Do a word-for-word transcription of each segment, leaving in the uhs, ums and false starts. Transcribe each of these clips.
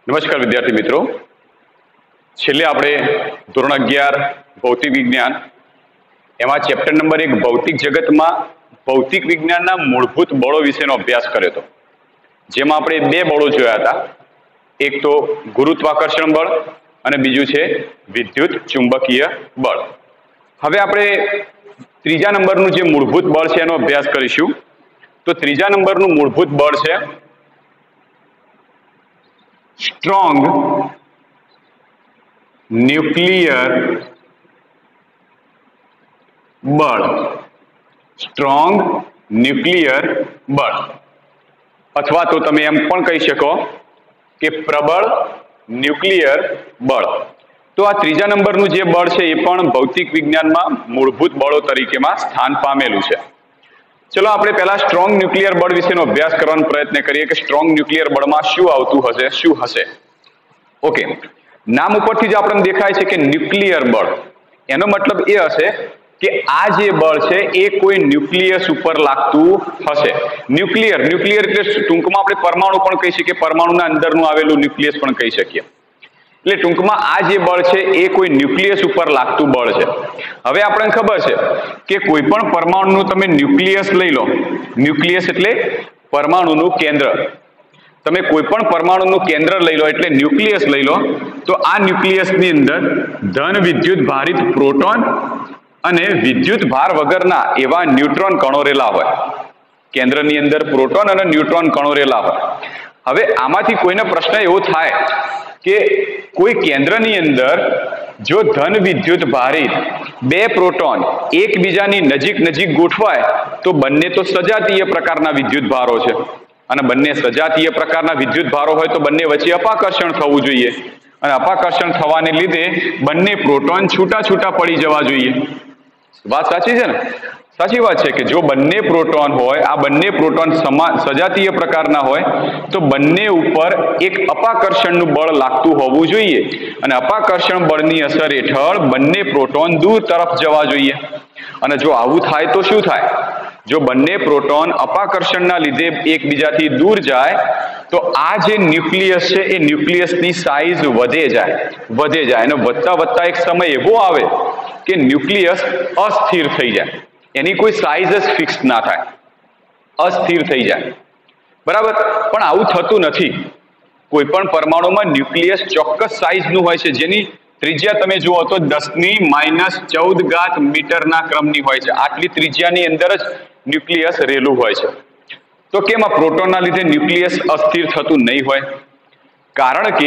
નમસ્કાર વિદ્યાર્થી મિત્રો, છેલ્લે આપણે ધોરણ અગિયાર ભૌતિક વિજ્ઞાન એમાં ચેપ્ટર નંબર એક ભૌતિક જગતમાં ભૌતિક વિજ્ઞાનના મૂળભૂત બળો વિશેનો અભ્યાસ કર્યો હતો, જેમાં આપણે બે બળો જોયા હતા. એક તો ગુરુત્વાકર્ષણ બળ અને બીજું છે વિદ્યુત ચુંબકીય બળ. હવે આપણે ત્રીજા નંબરનું જે મૂળભૂત બળ છે એનો અભ્યાસ કરીશું. તો ત્રીજા નંબરનું મૂળભૂત બળ છે સ્ટ્રોંગ ન્યુક્લિયર બળ. સ્ટ્રોંગ ન્યુક્લિયર બળ અથવા તો તમે એમ પણ કહી શકો કે પ્રબળ ન્યુક્લિયર બળ. તો આ ત્રીજા નંબરનું જે બળ છે એ પણ ભૌતિક વિજ્ઞાનમાં મૂળભૂત બળો તરીકેમાં સ્થાન પામેલું છે. ચલો આપણે પહેલા સ્ટ્રોંગ ન્યુક્લિયર બળ વિશેનો અભ્યાસ કરવાનો પ્રયત્ન કરીએ કે સ્ટ્રોંગ ન્યુક્લિયર બળમાં શું આવતું હશે, શું હશે. ઓકે, નામ ઉપરથી જ આપણને દેખાય છે કે ન્યુક્લિયર બળ, એનો મતલબ એ હશે કે આ જે બળ છે એ કોઈ ન્યુક્લિયસ ઉપર લાગતું હશે. ન્યુક્લિયર ન્યુક્લિયર એટલે ટૂંકમાં આપણે પરમાણુ પણ કહી શકીએ, પરમાણુના અંદરનું આવેલું ન્યુક્લિયસ પણ કહી શકીએ. એટલે ટૂંકમાં આ જે બળ છે એ કોઈ ન્યુક્લિયસ ઉપર લાગતું બળ છે. હવે આપણને ખબર છે કે કોઈ પણ પરમાણુનું તમે ન્યુક્લિયસ લઈ લો, ન્યુક્લિયસ એટલે પરમાણુનું કેન્દ્ર. તમે કોઈ પણ પરમાણુનું કેન્દ્ર લઈ લો એટલે ન્યુક્લિયસ લઈ લો, તો આ ન્યુક્લિયસની અંદર ધન વિદ્યુત ભારિત પ્રોટોન અને વિદ્યુત ભાર વગરના એવા ન્યુટ્રોન કણો રેલા હોય. કેન્દ્રની અંદર પ્રોટોન અને ન્યુટ્રોન કણો રેલા હોય. હવે આમાંથી કોઈને પ્રશ્ન એવો થાય કે કોઈ કેન્દ્રની અંદર જો ધન વિદ્યુત ભારિત બે પ્રોટોન એકબીજાની નજીક નજીક ગોઠવાય તો બંને તો સજાતીય પ્રકારના વિદ્યુત ભારો છે, અને બંને સજાતીય પ્રકારના વિદ્યુત ભારો હોય તો બંને વચ્ચે અપાકર્ષણ થવું જોઈએ, અને અપાકર્ષણ થવાને લીધે બંને પ્રોટોન છૂટા છૂટા પડી જવા જોઈએ. વાત સાચી છે ને? સાચી વાત છે કે જો બંને પ્રોટોન હોય, આ બંને પ્રોટોન સમાન સજાતીય પ્રકારના હોય તો બંને ઉપર એક અપાકર્ષણનું બળ લાગતું હોવું જોઈએ, અને અપાકર્ષણ બળની અસર હેઠળ બંને પ્રોટોન દૂર તરફ જવા જોઈએ. અને જો આવું થાય તો શું થાય? જો બંને પ્રોટોન અપાકર્ષણના લીધે એકબીજાથી દૂર જાય તો આ જે ન્યુક્લિયસ છે એ ન્યુક્લિયસની સાઇઝ વધે જાય વધે જાય અને વધતા વધતા એક સમય એવો આવે કે ન્યુક્લિયસ અસ્થિર થઈ જાય, એની કોઈ સાઇઝ જ ફિક્સ ના થાય, અસ્થિર થઈ જાય. બરાબર? પણ આવું થતું નથી. કોઈ પણ પરમાણુમાં ન્યુક્લિયસ ચોક્કસ સાઇઝનું હોય છે, જેની ત્રિજ્યા તમે જુઓ તો દસની માઇનસ ચૌદ ઘાત મીટરના ક્રમની હોય છે. આટલી ત્રિજ્યાની અંદર જ ન્યુક્લિયસ રહેલું હોય છે. તો કેમ આ પ્રોટોનના લીધે ન્યુક્લિયસ અસ્થિર થતું નહીં હોય? કારણ કે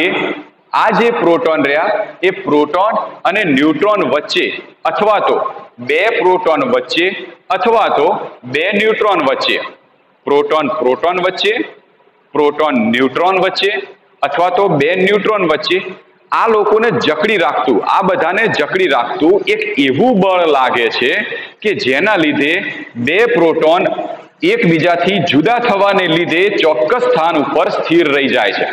આ જે પ્રોટોન રહ્યા એ પ્રોટોન અને ન્યુટ્રોન વચ્ચે, અથવા તો બે પ્રોટોન વચ્ચે અથવા તો બે ન્યુટ્રોન વચ્ચે, પ્રોટોન પ્રોટોન વચ્ચે, પ્રોટોન ન્યુટ્રોન વચ્ચે અથવા તો બે ન્યુટ્રોન વચ્ચે આ લોકોને જકડી રાખતું, આ બધાને જકડી રાખતું એક એવું બળ લાગે છે કે જેના લીધે બે પ્રોટોન એકબીજાથી જુદા થવાને લીધે ચોક્કસ સ્થાન ઉપર સ્થિર રહી જાય છે.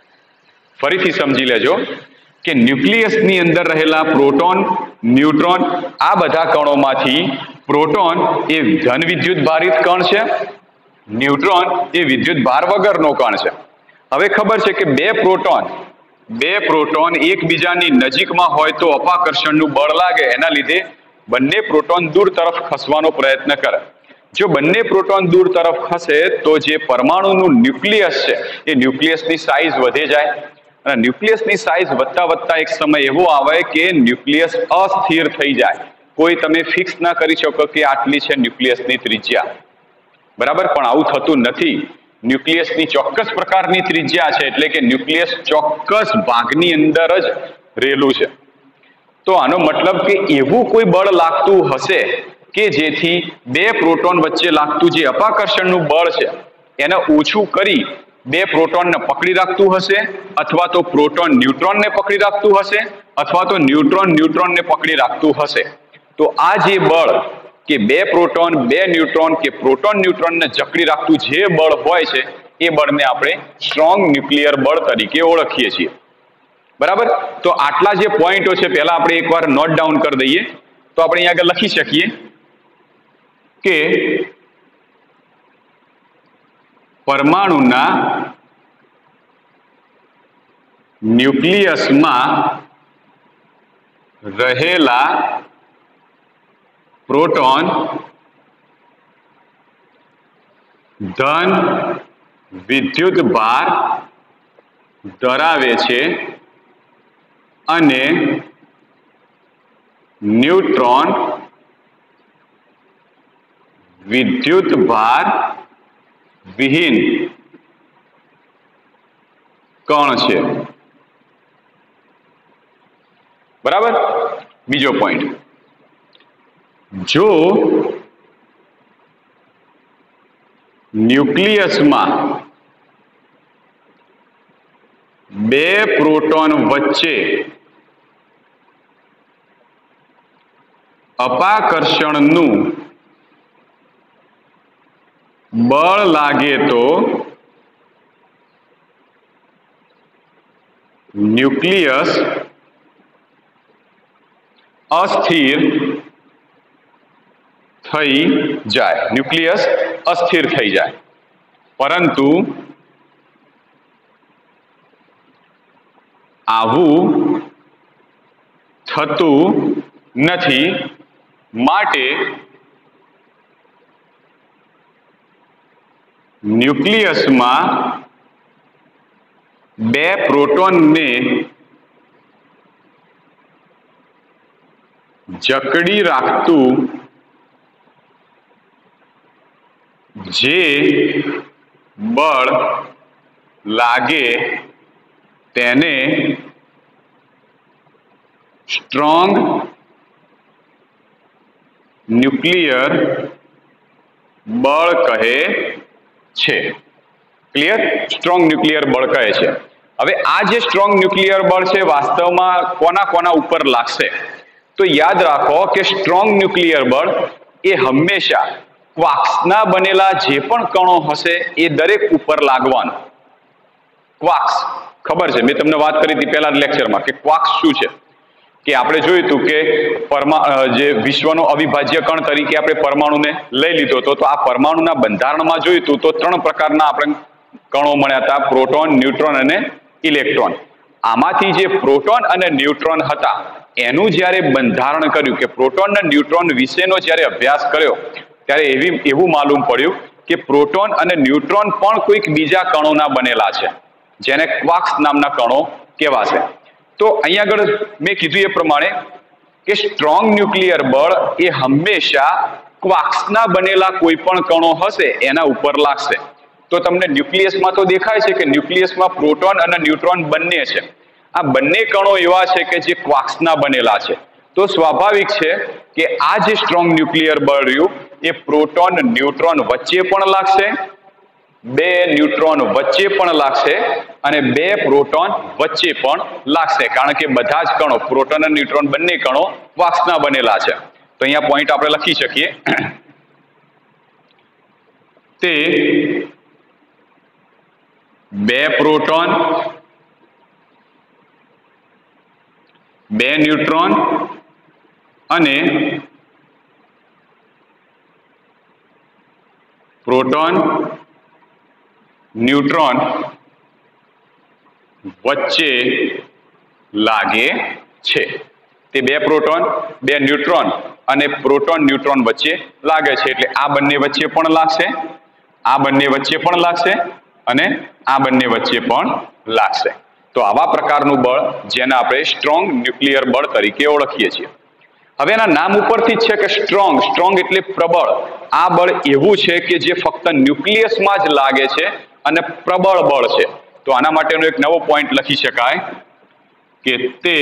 ફરીથી સમજી લેજો કે ન્યુક્લિયસની અંદર રહેલા પ્રોટોન, ન્યુટ્રોન આ બધા કણોમાંથી પ્રોટોન એ ધન વિદ્યુત ભારિત કણ છે, ન્યુટ્રોન એ વિદ્યુત ભાર વગરનો કણ છે. હવે ખબર છે કે બે પ્રોટોન બે પ્રોટોન એકબીજાની નજીકમાં હોય તો અપાકર્ષણનું બળ લાગે, એના લીધે બંને પ્રોટોન દૂર તરફ ખસવાનો પ્રયત્ન કરે. જો બંને પ્રોટોન દૂર તરફ ખસે તો જે પરમાણુનું ન્યુક્લિયસ છે એ ન્યુક્લિયસની સાઇઝ વધે જાય, અને ન્યુક્લિયસની સાઇઝ વધતા વધતા એક સમય એવો આવે કે ન્યુક્લિયસ અસ્થિર થઈ જાય. કોઈ તમે ફિક્સ ના કરી શકો કે આટલી છે ન્યુક્લિયસની ત્રિજ્યા. બરાબર? પણ આવું થતું નથી. ન્યુક્લિયસની ચોક્કસ પ્રકારની ત્રિજ્યા છે, એટલે કે ન્યુક્લિયસ ચોક્કસ ભાગની અંદર જ રહેલું છે. તો આનો મતલબ કે એવું કોઈ બળ લાગતું હશે કે જેથી બે પ્રોટોન વચ્ચે લાગતું જે અપાકર્ષણનું બળ છે એને ઓછું કરી બે પ્રોટોનને પકડી રાખતું હશે, અથવા તો પ્રોટોન ન્યુટ્રોનને પકડી રાખતું હશે, અથવા તો ન્યુટ્રોન ન્યુટ્રોનને પકડી રાખતું હશે. તો આ જે બળ કે બે પ્રોટોન બે ન્યુટ્રોન કે પ્રોટોન ન્યુટ્રોનને જકડી રાખતું જે બળ હોય છે એ બળને આપણે સ્ટ્રોંગ ન્યુક્લિયર બળ તરીકે ઓળખીએ છીએ. બરાબર? તો આટલા જે પોઈન્ટો છે પહેલા આપણે એકવાર નોટ ડાઉન કરી દઈએ. તો આપણે અહીંયા આગળ લખી શકીએ કે પરમાણુના ન્યુક્લિયસમાં રહેલા પ્રોટોન ધન વિદ્યુત ભાર ધરાવે છે અને ન્યુટ્રોન વિદ્યુત ભાર વિહીન કણ છે. બરાબર. બીજો પોઈન્ટ, જો ન્યુક્લિયસમાં બે પ્રોટોન વચ્ચે અપાકર્ષણનું બળ લાગે તો ન્યુક્લિયસ અસ્થિર થઈ જાય ન્યુક્લિયસ અસ્થિર થઈ જાય પરંતુ આવું થતું નથી. માટે ન્યુક્લિયસમાં બે પ્રોટોનને જકડી રાખતું જે બળ લાગે તેને સ્ટ્રોંગ ન્યુક્લિયર બળ કહે છે. ક્લિયર? સ્ટ્રોંગ ન્યુક્લિયર બળ કહે છે. હવે આ જે સ્ટ્રોંગ ન્યુક્લિયર બળ છે વાસ્તવમાં કોના કોના ઉપર લાગશે? તો યાદ રાખો કે સ્ટ્રોંગ ન્યુક્લિયર બળ એ હંમેશા ક્વાર્ક્સના બનેલા જે પણ કણો હશે એ દરેક ઉપર લાગવાનું. ક્વાર્ક્સ ખબર છે, મેં તમને વાત કરી હતી પહેલા લેક્ચરમાં કે ક્વાર્ક્સ શું છે. કે આપણે જોયું હતું કે પરમા જે વિશ્વનો અવિભાજ્ય કણ તરીકે આપણે પરમાણુને લઈ લીધો હતો. તો આ પરમાણુના બંધારણમાં જોયું હતું તો ત્રણ પ્રકારના આપણે કણો મળ્યા હતા, પ્રોટોન, ન્યુટ્રોન અને ઇલેક્ટ્રોન. આમાંથી જે પ્રોટોન અને ન્યુટ્રોન હતા એનું જ્યારે બંધારણ કર્યું કે પ્રોટોન અને ન્યુટ્રોન વિશેનો જ્યારે અભ્યાસ કર્યો ત્યારે એવી એવું માલુમ પડ્યું કે પ્રોટોન અને ન્યુટ્રોન પણ કોઈક બીજા કણોના બનેલા છે જેને ક્વાર્ક્સ નામના કણો કહેવાશે. તો અહીંયા આગળ મેં કીધું એ પ્રમાણે કે સ્ટ્રોંગ ન્યુક્લિયર બળ એ હંમેશા ક્વાર્ક્સના બનેલા કોઈ પણ કણો હશે એના ઉપર લાગશે. તો તમને ન્યુક્લિયસમાં તો દેખાય છે કે ન્યુક્લિયસમાં પ્રોટોન અને ન્યુટ્રોન બંને છે. આ બંને કણો એવા છે કે જે ક્વાર્ક્સના બનેલા છે. તો સ્વાભાવિક છે કે આ જે સ્ટ્રોંગ ન્યુક્લિયર બળ રહ્યું એ પ્રોટોન ન્યુટ્રોન વચ્ચે પણ લાગશે, બે ન્યુટ્રોન વચ્ચે પણ લાગશે અને બે પ્રોટોન વચ્ચે પણ લાગશે. કારણ કે બધા જ કણો પ્રોટોન અને ન્યુટ્રોન બંને કણો ક્વાર્ક્સના બનેલા છે. તો અહીંયા પોઈન્ટ આપણે લખી શકીએ તે બે પ્રોટોન બે ન્યુટ્રોન અને પ્રોટોન ન્યુટ્રોન વચ્ચે લાગે છે. તે બે પ્રોટોન બે ન્યુટ્રોન અને પ્રોટોન ન્યુટ્રોન વચ્ચે લાગે છે. એટલે આ બંને વચ્ચે પણ લાગશે, આ બંને વચ્ચે પણ લાગશે અને આ બંને વચ્ચે પણ લાગશે. તો આવા પ્રકારનું બળ જેને આપણે સ્ટ્રોંગ ન્યુક્લિયર બળ તરીકે ઓળખીએ છીએ. હવે એના નામ ઉપરથી જ છે કે સ્ટ્રોંગ સ્ટ્રોંગ એટલે પ્રબળ. આ બળ એવું છે કે જે ફક્ત ન્યુક્લિયસમાં જ લાગે છે અને પ્રબળ બળ છે. તો આના માટેનો એક નવો પોઈન્ટ લખી શકાય કે તે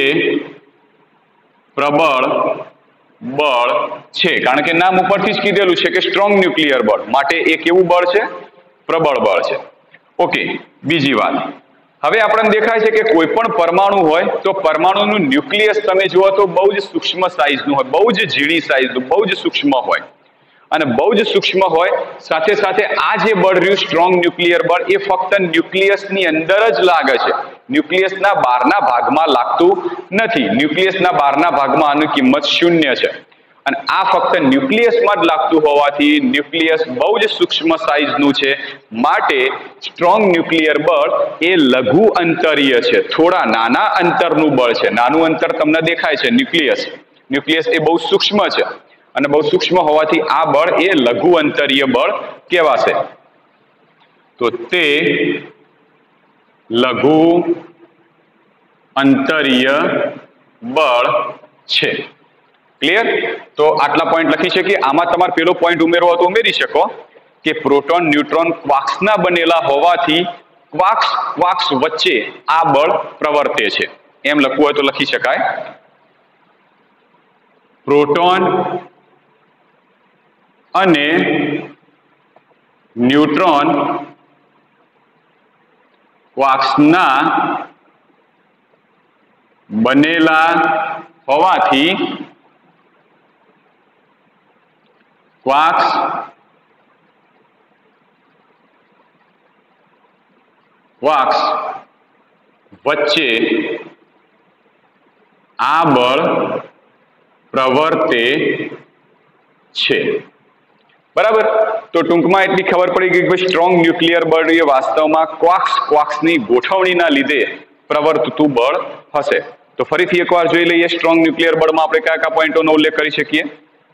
પ્રબળ બળ છે. કારણ કે નામ ઉપરથી જ કીધેલું છે કે સ્ટ્રોંગ ન્યુક્લિયર બળ, માટે એ કેવું બળ છે? પ્રબળ બળ છે. ઓકે, બીજી વાત, હવે આપણને દેખાય છે કે કોઈ પણ પરમાણુ હોય તો પરમાણુનું ન્યુક્લિયસ તમે જુઓ તો બહુ જ સૂક્ષ્મ સાઇઝનું હોય, બહુ જ ઝીણી સાઇઝનું, બહુ જ સૂક્ષ્મ હોય અને બહુ જ સૂક્ષ્મ હોય. સાથે સાથે આ જે બળ રહ્યું સ્ટ્રોંગ ન્યુક્લિયર બળ એ ફક્ત ન્યુક્લિયસની અંદર જ લાગે છે, ન્યુક્લિયસના બહારના ભાગમાં લાગતું નથી. ન્યુક્લિયસના બહારના ભાગમાં આની કિંમત શૂન્ય છે અને આ ફક્ત ન્યુક્લિયસમાં જ લાગતું હોવાથી ન્યુક્લિયસ બહુ જ સૂક્ષ્મ સાઇઝનું છે, માટે સ્ટ્રોંગ ન્યુક્લિયર બળ એ લઘુ અંતરીય છે, થોડા નાના અંતરનું બળ છે. નાનું અંતર તમને દેખાય છે ન્યુક્લિયસ ન્યુક્લિયસ એ બહુ સૂક્ષ્મ છે અને બહુ સૂક્ષ્મ હોવાથી આ બળ એ લઘુ અંતરીય બળ કહેવાશે. તો તે લઘુ અંતરીય બળ છે. ક્લિયર? તો આટલા પોઈન્ટ લખી શકીએ. આમાં તમારે પેલો પોઈન્ટ ઉમેરવો તો ઉમેરી શકો કે પ્રોટોન ન્યુટ્રોન ક્વાર્ક્સના બનેલા હોવાથી ક્વાર્ક્સ ક્વાર્ક્સ વચ્ચે આ બળ પ્રવર્તે છે. એમ લખવું હોય તો લખી શકાય. પ્રોટોન અને ન્યુટ્રોન ક્વાર્ક્સના બનેલા હોવાથી ક્વાર્ક્સ ક્વાર્ક્સ વચ્ચે આ બળ પ્રવર્તે છે. બરાબર? તો ટૂંકમાં એટલી ખબર પડી ગઈ કે સ્ટ્રોંગ ન્યુક્લિયર બળ એ વાસ્તવમાં ક્વાર્ક્સ ક્વાર્ક્સની ગોઠવણીના લીધે પ્રવર્તતું બળ હશે. તો ફરીથી એકવાર જોઈ લઈએ સ્ટ્રોંગ ન્યુક્લિયર બળમાં આપણે કયા કયા પોઈન્ટોનો ઉલ્લેખ કરી શકીએ.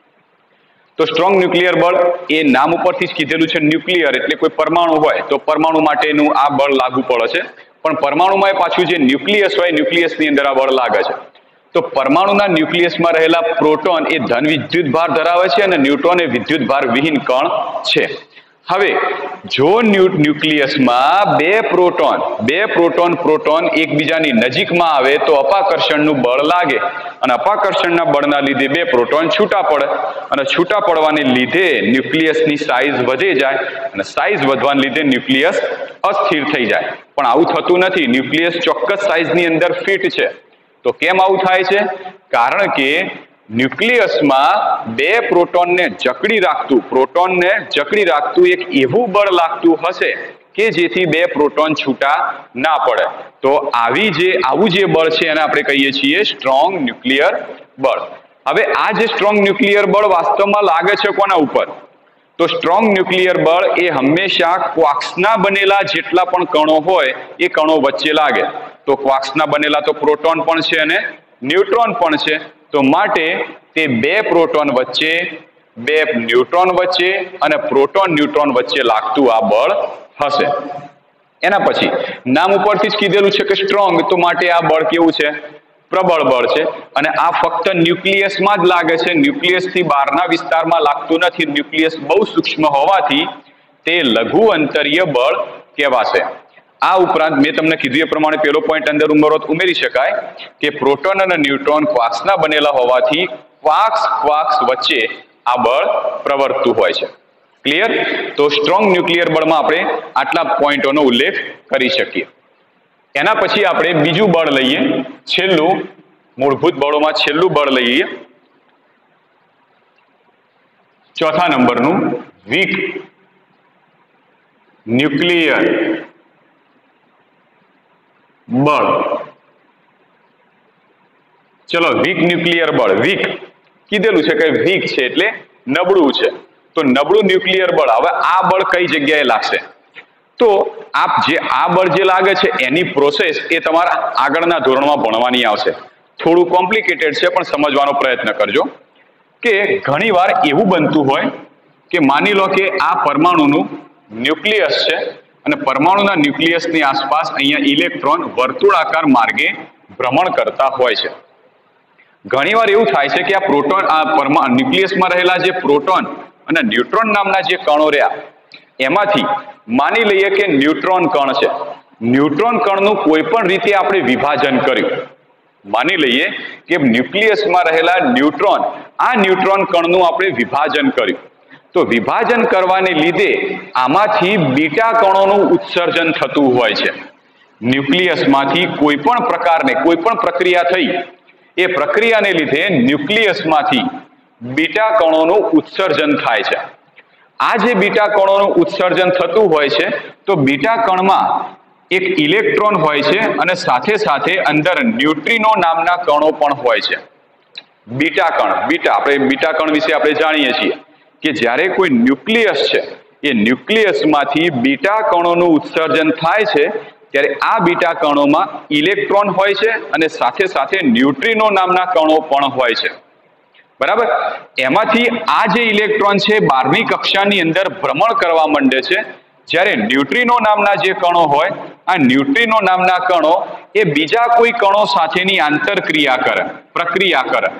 તો સ્ટ્રોંગ ન્યુક્લિયર બળ એ નામ ઉપરથી જ કીધેલું છે, ન્યુક્લિયર એટલે કોઈ પરમાણુ હોય તો પરમાણુ માટેનું આ બળ લાગુ પડે છે. પણ પરમાણુમાં પાછું જે ન્યુક્લિયસ હોય ન્યુક્લિયસની અંદર આ બળ લાગે છે. તો પરમાણુના ન્યુક્લિયસમાં રહેલા પ્રોટોન એ ધન વિદ્યુત ભાર ધરાવે છે અને ન્યુટ્રોન એ વિદ્યુત ભાર વિહીન કણ છે. હવે જો ન્યુક્લિયસમાં બે પ્રોટોન બે પ્રોટોન પ્રોટોન એકબીજાની નજીકમાં આવે તો અપાકર્ષણનું બળ લાગે અને અપાકર્ષણના બળના લીધે બે પ્રોટોન છૂટા પડે અને છૂટા પડવાને લીધે ન્યુક્લિયસની સાઇઝ વધે જાય અને સાઇઝ વધવાને લીધે ન્યુક્લિયસ અસ્થિર થઈ જાય. પણ આવું થતું નથી. ન્યુક્લિયસ ચોક્કસ સાઇઝની અંદર ફિટ છે. તો કેમ આવું થાય છે? કારણ કે ન્યુક્લિયસમાં બે પ્રોટોનને જકડી રાખતું પ્રોટોનને જકડી રાખતું એક એવું બળ લાગતું હશે કે જેથી બે પ્રોટોન છૂટા ના પડે. તો આવી જે આવું જે બળ છે એને આપણે કહીએ છીએ સ્ટ્રોંગ ન્યુક્લિયર બળ. હવે આ જે સ્ટ્રોંગ ન્યુક્લિયર બળ વાસ્તવમાં લાગે છે કોના ઉપર? તો સ્ટ્રોંગ ન્યુક્લિયર બળ એ હંમેશા ક્વાર્ક્સના બનેલા જેટલા પણ કણો હોય એ કણો વચ્ચે લાગે. તો ક્વાર્ક્સના બનેલા તો પ્રોટોન પણ છે અને ન્યુટ્રોન પણ છે. તો માટે તે બે પ્રોટોન વચ્ચે બે ન્યુટ્રોન વચ્ચે અને પ્રોટોન ન્યુટ્રોન વચ્ચે લાગતું આ બળ હશે. એના પછી નામ ઉપરથી જ કીધેલું છે કે સ્ટ્રોંગ, તો માટે આ બળ કેવું છે? પ્રબળ બળ છે. અને આ ફક્ત ન્યુક્લિયસમાં જ લાગે છે, ન્યુક્લિયસથી બહારના વિસ્તારમાં લાગતું નથી. ન્યુક્લિયસ બહુ સૂક્ષ્મ હોવાથી તે લઘુ અંતરીય બળ કહેવાશે. આ ઉપરાંત મેં તમને કીધું એ પ્રમાણે પેલો પોઈન્ટ અંદર ઉમેરો ઉમેરી શકાય કે પ્રોટોન અને ન્યુટ્રોન ક્વાર્ક્સના બનેલા હોવાથી ક્વાર્ક્સ ક્વાર્ક્સ વચ્ચે આ બળ પ્રવર્તતું હોય છે. ક્લિયર? તો સ્ટ્રોંગ ન્યુક્લિયર બળમાં આપણે આટલા પોઈન્ટોનો ઉલ્લેખ કરી શકીએ. એના પછી આપણે બીજું બળ લઈએ, છેલ્લું મૂળભૂત બળોમાં છેલ્લું બળ લઈએ, ચોથા નંબરનું વીક ન્યુક્લિયર બળ. ચલો, વીક ન્યુક્લિયર બળ. વીક કીધેલું છે કે વીક છે એટલે નબળું છે. તો નબળું ન્યુક્લિયર બળ, હવે આ બળ કઈ જગ્યાએ લાગશે? તો આપ જે આ બળ જે લાગે છે એની પ્રોસેસ એ તમારા આગળના ધોરણમાં ભણવાની આવશે. થોડું કોમ્પ્લિકેટેડ છે પણ સમજવાનો પ્રયત્ન કરજો. કે ઘણીવાર એવું બનતું હોય કે માની લો કે આ પરમાણુનું ન્યુક્લિયસ છે અને પરમાણુના ન્યુક્લિયસની આસપાસ અહીંયા ઇલેક્ટ્રોન વર્તુળાકાર માર્ગે ભ્રમણ કરતા હોય છે. ઘણીવાર એવું થાય છે કે આ પ્રોટોન આ પરમાણુ ન્યુક્લિયસમાં રહેલા જે પ્રોટોન અને ન્યુટ્રોન નામના જે કણો રહ્યા એમાંથી માની લઈએ કે ન્યુટ્રોન કણ છે. ન્યુટ્રોન કણનું કોઈ પણ રીતે આપણે વિભાજન કર્યું. માની લઈએ કે ન્યુક્લિયસમાં રહેલા ન્યુટ્રોન આ ન્યુટ્રોન કણનું આપણે વિભાજન કર્યું. તો વિભાજન કરવાને લીધે આમાંથી બીટા કણોનું ઉત્સર્જન થતું હોય છે. ન્યુક્લિયસમાંથી કોઈ પણ પ્રકારને કોઈ પણ પ્રક્રિયા થઈ એ પ્રક્રિયાને લીધે ન્યુક્લિયસમાંથી બીટા કણોનું ઉત્સર્જન થાય છે. આ જે બીટા કણોનું ઉત્સર્જન થતું હોય છે તો બીટા કણમાં એક ઇલેક્ટ્રોન હોય છે અને સાથે સાથે અંદર ન્યુટ્રિનો નામના કણો પણ હોય છે. બીટા કણ, બીટા આપણે બીટા કણ વિશે આપણે જાણીએ છીએ કે જ્યારે કોઈ ન્યુક્લિયસ છે એ ન્યુક્લિયસમાંથી બીટા કણોનું ઉત્સર્જન થાય છે ત્યારે આ બીટા કણોમાં ઇલેક્ટ્રોન હોય છે અને સાથે સાથે ન્યુટ્રિનો નામના કણો પણ હોય છે, બરાબર. એમાંથી આ જે ઇલેક્ટ્રોન છે બારમી કક્ષાની અંદર ભ્રમણ કરવા માંડે છે, જ્યારે ન્યુટ્રિનો નામના જે કણો હોય આ ન્યુટ્રિનો નામના કણો એ બીજા કોઈ કણો સાથેની આંતરક્રિયા કરે, પ્રક્રિયા કરે.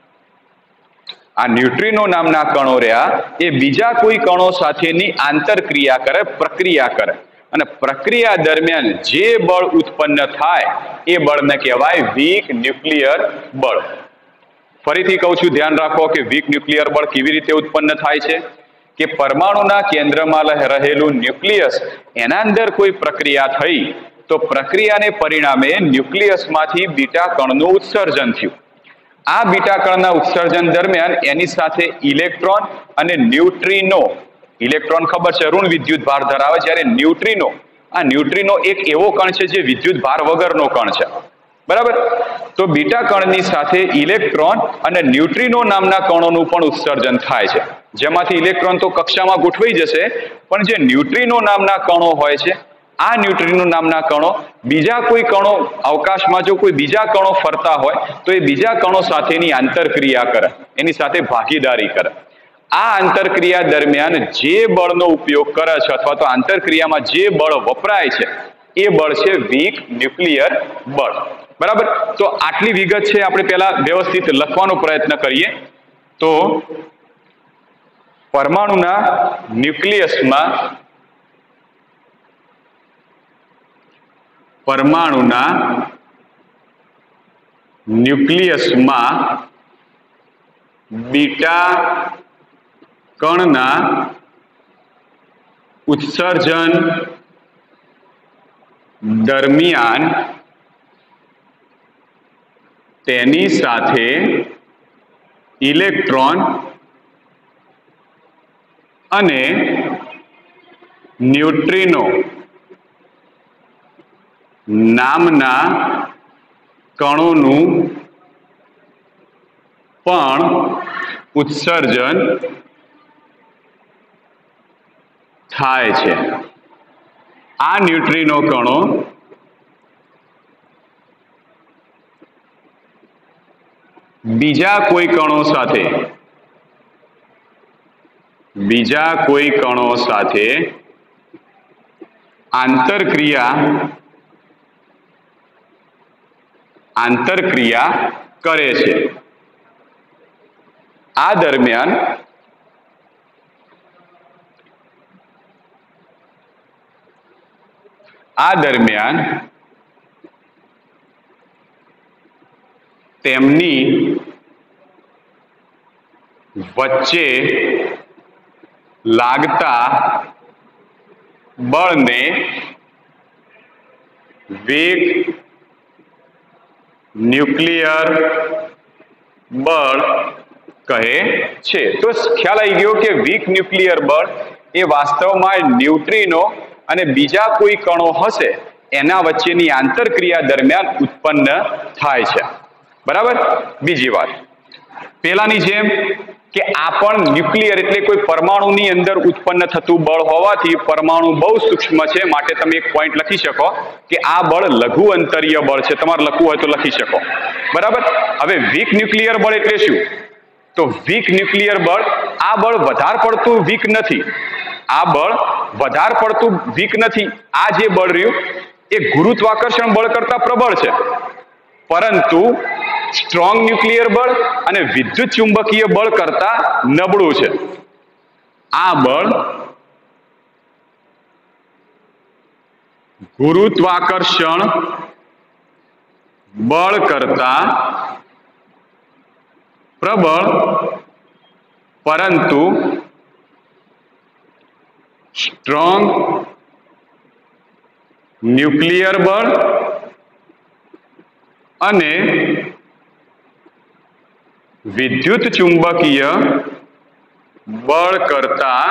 આ ન્યુટ્રિનો નામના કણો રહ્યા એ બીજા કોઈ કણો સાથેની આંતરક્રિયા કરે, પ્રક્રિયા કરે, અને પ્રક્રિયા દરમિયાન જે બળ ઉત્પન્ન થાય એ બળને કહેવાય વીક ન્યુક્લિયર બળ. ફરીથી કહું છું, ધ્યાન રાખો કે વીક ન્યુક્લિયર બળ કેવી રીતે ઉત્પન્ન થાય છે કે પરમાણુના કેન્દ્રમાં રહેલું ન્યુક્લિયસ એના અંદર કોઈ પ્રક્રિયા થઈ તો પ્રક્રિયાને પરિણામે ન્યુક્લિયસમાંથી બીટા કણનું ઉત્સર્જન થયું. આ બીટા કણના ઉત્સર્જન દરમિયાન એની સાથે ઇલેક્ટ્રોન અને ન્યુટ્રિનો, ઇલેક્ટ્રોન ખબર છે ઋણ વિદ્યુત ભાર ધરાવે, જ્યારે ન્યુટ્રિનો, આ ન્યુટ્રિનો એક એવો કણ છે જે વિદ્યુત ભાર વગરનો કણ છે, બરાબર. તો બીટા કણની સાથે ઇલેક્ટ્રોન અને ન્યુટ્રિનો નામના કણોનું પણ ઉત્સર્જન થાય છે, જેમાંથી ઇલેક્ટ્રોન તો કક્ષામાં ગોઠવાઈ જશે, પણ જે ન્યુટ્રિનો નામના કણો હોય છે આ ન્યુટ્રિનો નામના કણો બીજા કોઈ કણો, અવકાશમાં જો કોઈ બીજા કણો ફરતા હોય તો એ બીજા કણો સાથેની આંતરક્રિયા કરે, એની સાથે ભાગીદારી કરે. આ આંતરક્રિયા દરમિયાન જે બળનો ઉપયોગ કરે છે અથવા તો આંતરક્રિયામાં જે બળ વપરાય છે એ બળ છે વીક ન્યુક્લિયર બળ, બરાબર. તો આટલી વિગત છે આપણે પહેલા વ્યવસ્થિત લખવાનો પ્રયત્ન કરીએ. તો પરમાણુના ન્યુક્લિયસમાં પરમાણુના ન્યુક્લિયસમાં બીટા કણના ઉત્સર્જન દરમિયાન તેની સાથે ઇલેક્ટ્રોન અને ન્યુટ્રિનો નામના કણોનું પણ ઉત્સર્જન થાય છે. આ ન્યુટ્રિનો કણો બીજા કોઈ કણો સાથે બીજા કોઈ કણો સાથે આંતરક્રિયા આંતરક્રિયા કરે છે. આ દરમિયાન આ દરમિયાન તેમની વચ્ચે લાગતા બળને વીક ન્યુક્લિયર બળ કહે છે. તો ખ્યાલ આવી ગયો કે વીક ન્યુક્લિયર બળ એ વાસ્તવમાં ન્યુટ્રિનો અને બીજા કોઈ કણો હશે એના વચ્ચેની આંતરક્રિયા દરમિયાન ઉત્પન્ન થાય છે, બરાબર. બીજી વાત, પેલાની જેમ કે આ પણ ન્યુક્લિયર એટલે કોઈ પરમાણુની અંદર ઉત્પન્ન થતું બળ હોવાથી પરમાણુ બહુ સૂક્ષ્મ છે, માટે તમે એક પોઈન્ટ લખી શકો કે આ બળ લઘુ અંતરીય બળ છે. તમારે લખવું હોય તો લખી શકો, બરાબર. હવે વીક ન્યુક્લિયર બળ એટલે શું? તો વીક ન્યુક્લિયર બળ, આ બળ વધારે પડતું વીક નથી, આ બળ વધારે પડતું વીક નથી. આ જે બળ રહ્યું એ ગુરુત્વાકર્ષણ બળ કરતા પ્રબળ છે, પરંતુ સ્ટ્રોંગ ન્યુક્લિયર બળ અને વિદ્યુત ચુંબકીય બળ કરતા નબળું છે. આ બળ ગુરુત્વાકર્ષણ બળ કરતા પ્રબળ, પરંતુ સ્ટ્રોંગ ન્યુક્લિયર બળ અને વિદ્યુત ચુંબકીય બળ કરતા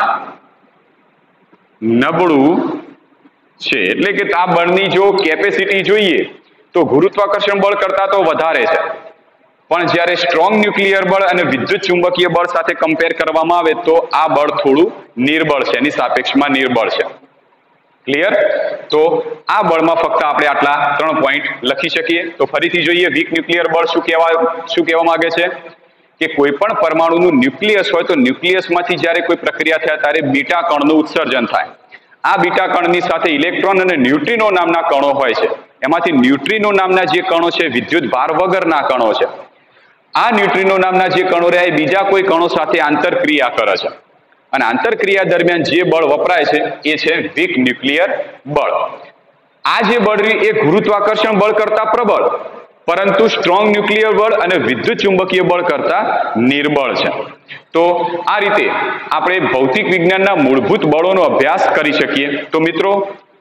નબળું છે. એટલે કે આ બળની જો કેપેસિટી જોઈએ તો ગુરુત્વાકર્ષણ બળ કરતા તો વધારે છે, પણ જ્યારે સ્ટ્રોંગ ન્યુક્લિયર બળ અને વિદ્યુત ચુંબકીય બળ સાથે કમ્પેર કરવામાં આવે તો આ બળ થોડું નિર્બળ છે, એની સાપેક્ષમાં નિર્બળ છે. ક્લિયર? તો આ બળમાં ફક્ત આપણે આટલા ત્રણ પોઈન્ટ લખી શકીએ. તો ફરીથી જોઈએ, વીક ન્યુક્લિયર બળ શું કહેવા શું કહેવા માંગે છે કે કોઈ પણ પરમાણુનું ન્યુક્લિયસ હોય તો ન્યુક્લિયસમાંથી જ્યારે કોઈ પ્રક્રિયા થાય ત્યારે બીટા કણનું ઉત્સર્જન થાય. આ બીટા કણની સાથે ઇલેક્ટ્રોન અને ન્યુટ્રિનો નામના કણો હોય છે. એમાંથી ન્યુટ્રિનો નામના જે કણો છે વિદ્યુત ભાર વગરના કણો છે. આ ન્યુટ્રિનો નામના જે કણો રહ્યા એ બીજા કોઈ કણો સાથે આંતરક્રિયા કરે છે અને આંતરક્રિયા દરમિયાન જે બળ વપરાય છે એ છે વીક ન્યુક્લિયર બળ. આ જે બળ એ ગુરુત્વાકર્ષણ બળ કરતા પ્રબળ, પરંતુ સ્ટ્રોંગ ન્યુક્લિયર બળ અને વિદ્યુત ચુંબકીય બળ કરતા નિર્બળ છે. તો આ રીતે આપણે ભૌતિક વિજ્ઞાનના મૂળભૂત બળોનો અભ્યાસ કરી શકીએ. તો મિત્રો,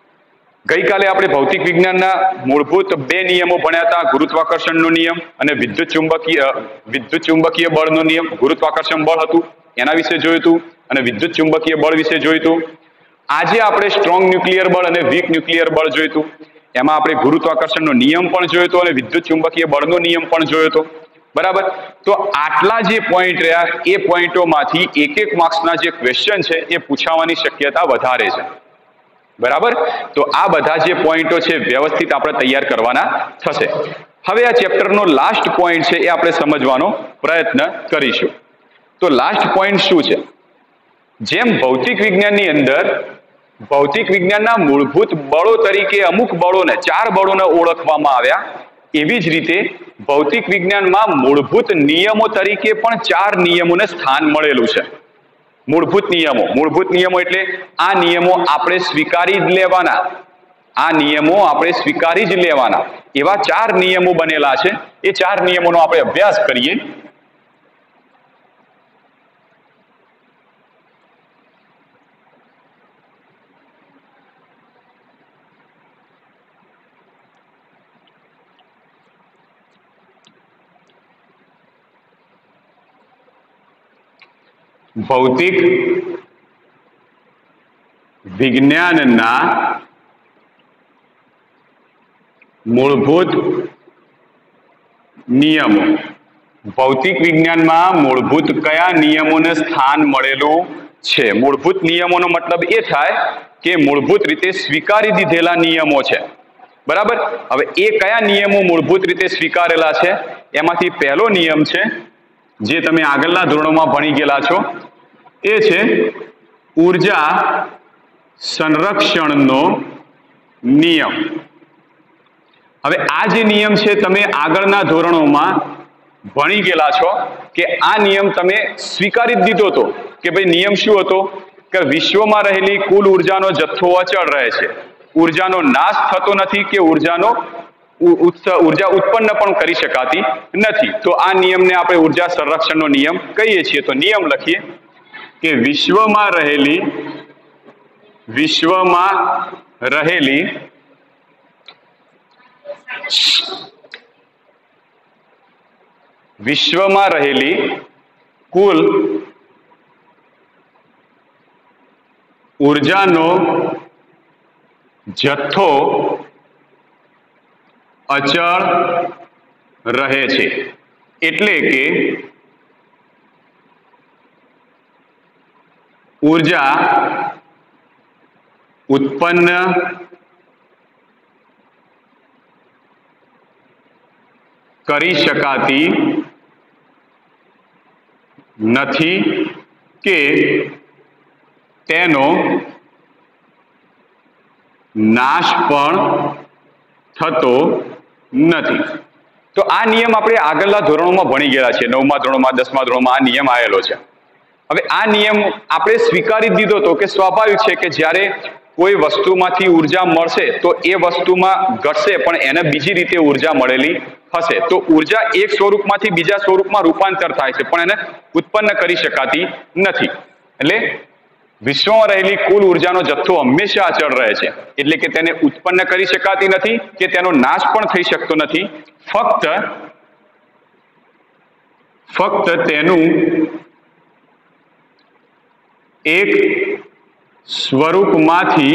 ગઈકાલે આપણે ભૌતિક વિજ્ઞાનના મૂળભૂત બે નિયમો ભણ્યા હતા, ગુરુત્વાકર્ષણનો નિયમ અને વિદ્યુત ચુંબકીય વિદ્યુત ચુંબકીય બળનો નિયમ. ગુરુત્વાકર્ષણ બળ હતું એના વિશે જોયું હતું અને વિદ્યુત ચુંબકીય બળ વિશે જોયું હતું. આજે આપણે સ્ટ્રોંગ ન્યુક્લિયર બળ અને વીક ન્યુક્લિયર બળ જોયું હતું. એમાં આપણે ગુરુત્વાકર્ષણનો નિયમ પણ જોયો હતો અને વિદ્યુત ચુંબકીય બળનો નિયમ પણ જોયો હતો. બરાબર? તો આટલા જે પોઈન્ટ રહ્યા એ પોઈન્ટોમાંથી એક એક માર્ક્સના જે ક્વેશ્ચન છે એ પૂછાવાની શક્યતા વધારે છે. બરાબર? તો આ બધા જે પોઈન્ટો છે વ્યવસ્થિત આપણે તૈયાર કરવાના થશે. હવે આ ચેપ્ટરનો લાસ્ટ પોઈન્ટ છે એ આપણે સમજવાનો પ્રયત્ન કરીશું. તો લાસ્ટ પોઈન્ટ શું છે? જેમ ભૌતિક વિજ્ઞાનની અંદર ભૌતિક વિજ્ઞાનના મૂળભૂત બળો તરીકે અમુક બળોને, ચાર બળોને ઓળખવામાં આવ્યા, એવી જ રીતે ભૌતિક વિજ્ઞાનમાં મૂળભૂત નિયમો તરીકે પણ ચાર નિયમોને સ્થાન મળેલું છે. મૂળભૂત નિયમો મૂળભૂત નિયમો એટલે આ નિયમો આપણે સ્વીકારી જ લેવાના આ નિયમો આપણે સ્વીકારી જ લેવાના એવા ચાર નિયમો બનેલા છે. એ ચાર નિયમોનો આપણે અભ્યાસ કરીએ. ભૌતિક વિજ્ઞાનના મૂળભૂત નિયમો. ભૌતિક વિજ્ઞાનમાં મૂળભૂત કયા નિયમોને સ્થાન મળેલું છે? મૂળભૂત નિયમોનો મતલબ એ થાય કે મૂળભૂત રીતે સ્વીકારી દીધેલા નિયમો છે. બરાબર? હવે એ કયા નિયમો મૂળભૂત રીતે સ્વીકારેલા છે? એમાંથી પહેલો નિયમ છે જે તમે આગળના ધોરણોમાં ભણી ગયેલા છો, એ છે ઊર્જા સંરક્ષણનો નિયમ. હવે આ જે નિયમ છે તમે આગળના ધોરણોમાં ભણી ગયેલા છો કે આ નિયમ તમે સ્વીકારી જ દીધો હતો કે ભાઈ નિયમ શું હતો કે વિશ્વમાં રહેલી કુલ ઉર્જાનો જથ્થો અચળ રહે છે, ઉર્જાનો નાશ થતો નથી કે ઉર્જાનો ઉર્જા ઉત્પન્ન પણ કરી શકાતી નથી. તો આ નિયમને આપણે ઉર્જા સંરક્ષણનો નિયમ કહીએ છીએ. તો નિયમ લખીએ કે વિશ્વમાં રહેલી વિશ્વમાં રહેલી વિશ્વમાં રહેલી કુલ ઉર્જાનો જથ્થો અચળ રહે છે. એટલે કે ઉર્જા ઉત્પન્ન કરી શકાતી નથી કે તેનો નાશ પણ થતો નથી. તો આ નિયમ આપણે આગળના ધોરણોમાં ભણી ગયા છે. નવમા ધોરણમાં, દસમા ધોરણમાં આ નિયમ આવેલો છે. હવે આ નિયમ આપણે સ્વીકારી દીધો હતો કે સ્વાભાવિક છે કે જ્યારે કોઈ વસ્તુમાંથી ઉર્જા મળશે તો એ વસ્તુમાં ઘટશે પણ એને બીજી રીતે ઉર્જા મળેલી હશે. તો ઉર્જા એક સ્વરૂપમાંથી બીજા સ્વરૂપમાં રૂપાંતર થાય છે પણ એને ઉત્પન્ન કરી શકાતી નથી. એટલે વિશ્વમાં રહેલી કુલ ઉર્જાનો જથ્થો હંમેશા અચળ રહે છે. એટલે કે તેને ઉત્પન્ન કરી શકાતી નથી કે તેનો નાશ પણ થઈ શકતો નથી. ફક્ત ફક્ત તેનું એક સ્વરૂપમાંથી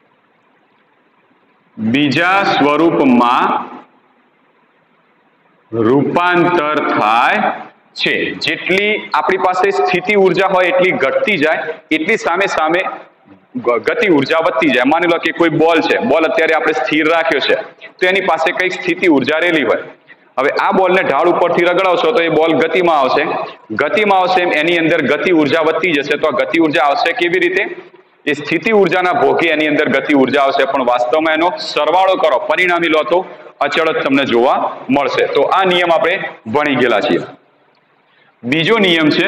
બીજા સ્વરૂપમાં રૂપાંતર થાય છે। જેટલી આપણી પાસે સ્થિતિ ઉર્જા હોય એટલી ઘટતી જાય, એટલી સામે સામે ગતિ ઉર્જા વધતી જાય। માની લો કે કોઈ બોલ છે, બોલ અત્યારે આપણે સ્થિર રાખ્યો છે, તો એની પાસે કઈક સ્થિતિ ઉર્જા રહેલી હોય। હવે આ બોલને ઢાળ ઉપરથી રગડાવશો તો એ બોલ ગતિમાં આવશે, ગતિમાં આવશે એની અંદર ગતિ ઉર્જા વધતી જશે। તો આ ગતિ ઉર્જા આવશે કેવી રીતે? એ સ્થિતિ ઉર્જાના ભોગે એની અંદર ગતિ ઉર્જા આવશે, પણ વાસ્તવમાં એનો સરવાળો કરો, પરિણામી લો તો અચળ જ તમને જોવા મળશે। તો આ નિયમ આપણે ભણી ગયેલા છીએ। બીજો નિયમ છે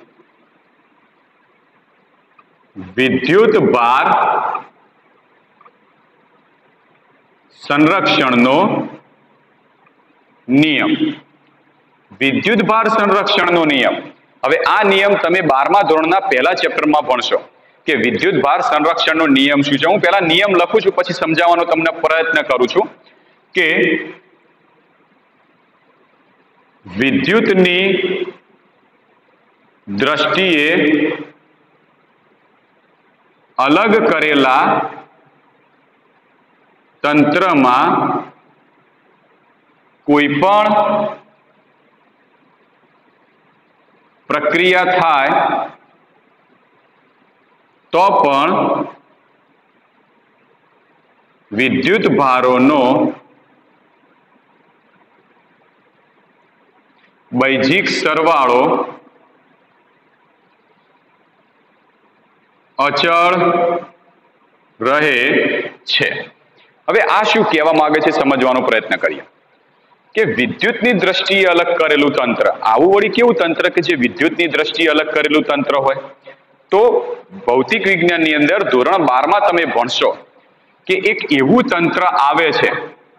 વિદ્યુત ભાર સંરક્ષણનો નિયમ। વિદ્યુત ભાર સંરક્ષણનો નિયમ, હવે આ નિયમ તમે બારમા ધોરણના પહેલા ચેપ્ટરમાં ભણશો કે વિદ્યુત ભાર સંરક્ષણનો નિયમ શું છે। હું પહેલા નિયમ લખું છું, પછી સમજાવવાનો તમને પ્રયત્ન કરું છું કે વિદ્યુતની દ્રષ્ટિએ અલગ કરેલા તંત્રમાં કોઈ પણ પ્રક્રિયા થાય તો પણ વિદ્યુત ભારોનો બૈજિક સરવાળો અચળ રહે છે। હવે આ શું કહેવા માંગે છે સમજવાનો પ્રયત્ન કરીએ કે વિદ્યુતની દ્રષ્ટિએ અલગ કરેલું તંત્ર, આવું વળી કેવું તંત્ર કે જે વિદ્યુતની દ્રષ્ટિએ અલગ કરેલું તંત્ર હોય? તો ભૌતિક વિજ્ઞાનની અંદર ધોરણ બારમાં તમે ભણશો કે એક એવું તંત્ર આવે છે,